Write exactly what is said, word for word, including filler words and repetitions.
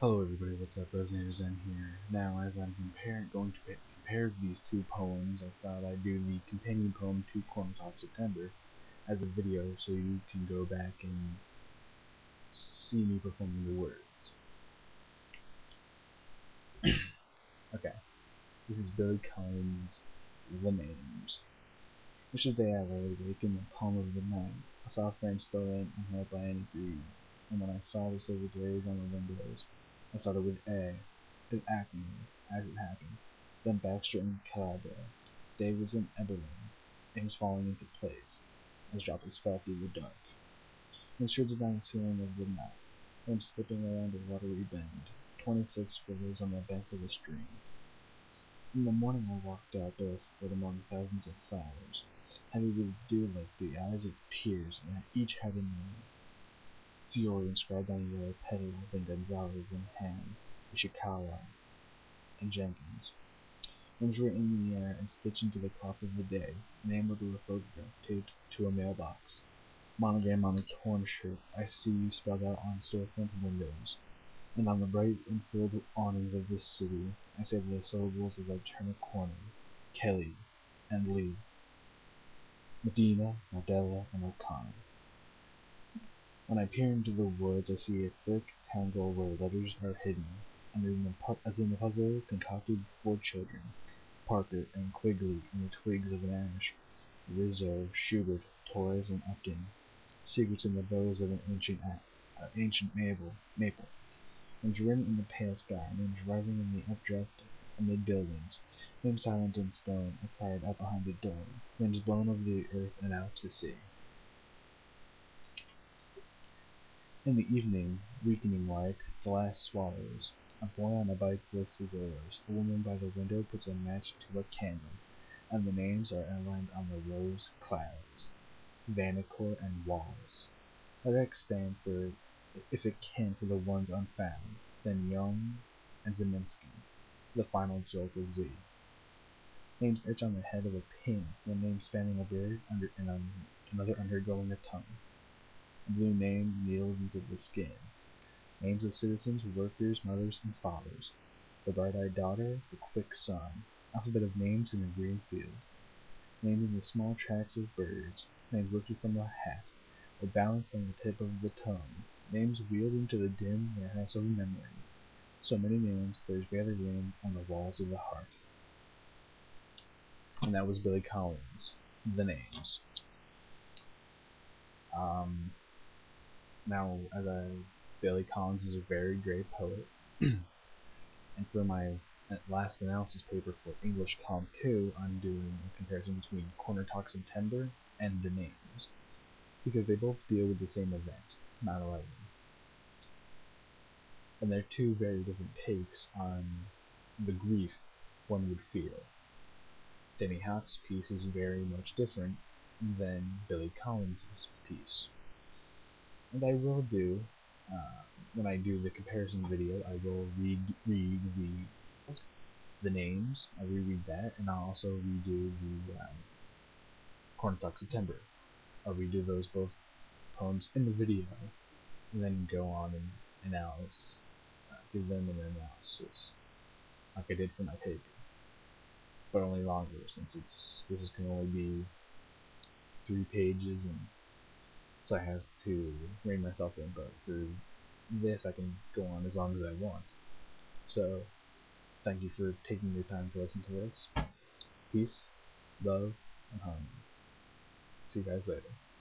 Hello everybody, what's up? RezenatorZen here. Now, as I'm compare, going to compare these two poems, I thought I'd do the companion poem to Corner Talk September as a video so you can go back and see me performing the words. Okay, this is Billy Collins' The Names. Yesterday I lay awake in the palm of the night. I saw a frame stolen unheld by any breeze, and when I saw the silver rays on the windows, I started with A, with Acme, as it happened, then Baxter and Calabria. Day was in Eberlin, things falling into place, as droplets fell through the dark. And shifted down the ceiling of the night, then slipping around a watery bend, twenty-six rivers on the banks of a stream. In the morning I walked out barefoot among thousands of flowers, heavy with dew like the eyes of tears, and each had a name. Fiore inscribed on a yellow petal, then Gonzalez and Ham, Ishikawa, and Jenkins. Names were in the air and stitched into the cloth of the day, name with a photograph taped to a mailbox. Monogram on a torn shirt, I see you spelled out on storefront windows. And on the bright and filled awnings of this city, I say the syllables as I turn a corner. Kelly and Lee, Medina, Nardella, and O'Connor. When I peer into the woods, I see a thick tangle where letters are hidden, and in the, as in the puzzle concocted for children, Parker and Quigley in the twigs of an ash, Rizzo, Schubert, Torres, and Upton, secrets in the boughs of an ancient, uh, ancient maple, maple. Names written in the pale sky, names rising in the updraft amid buildings, names silent in stone, acquired out behind the door, names blown over the earth and out to sea. In the evening, weakening light, the last swallows. A boy on a bike lifts his oars. A woman by the window puts a match to a candle, and the names are outlined on the rose clouds. Vanacore and Wallace. Let X stand for, if it can, for the ones unfound, then Young and Zeminski, the final jolt of Z. Names etched on the head of a pin, one name spanning a bird under, and um, another undergoing a tongue. A blue name needled into the skin. Names of citizens, workers, mothers, and fathers. The bright-eyed daughter, the quick son. Alphabet of names in a green field. Naming the small tracks of birds. Names lifted from a hat, or balanced on the tip of the tongue. Names wheeled into the dim warehouse of memory. So many names, there's barely room on the walls of the heart. And that was Billy Collins' The Names. Um... Now, as I, Billy Collins is a very great poet, and for my last analysis paper for English Column two, I'm doing a comparison between Corner Talk September and The Names, because they both deal with the same event, nine eleven. And they're two very different takes on the grief one would feel. Denny Hawk's piece is very much different than Billy Collins' piece. And I will do, uh, when I do the comparison video, I will read read the the names. I'll reread that, and I'll also redo the um, Corn Talk September. I'll redo those both poems in the video, and then go on and analyze, uh, give them an analysis, like I did for my paper, but only longer since it's this is can only be three pages and. So I have to rein myself in, but for this I can go on as long as I want. So, thank you for taking your time to listen to this. Peace, love, and harmony. See you guys later.